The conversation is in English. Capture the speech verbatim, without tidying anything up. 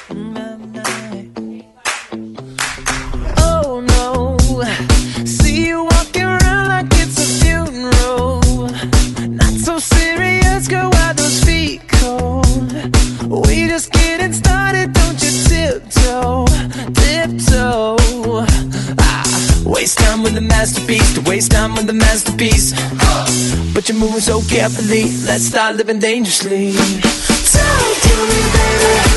Oh no, see you walking around like it's a funeral. Not so serious, girl, why those feet cold? We just getting started, don't you tiptoe, tiptoe. Ah, waste time with the masterpiece, to waste time with the masterpiece. But you're moving so carefully, let's start living dangerously. Talk to me, baby.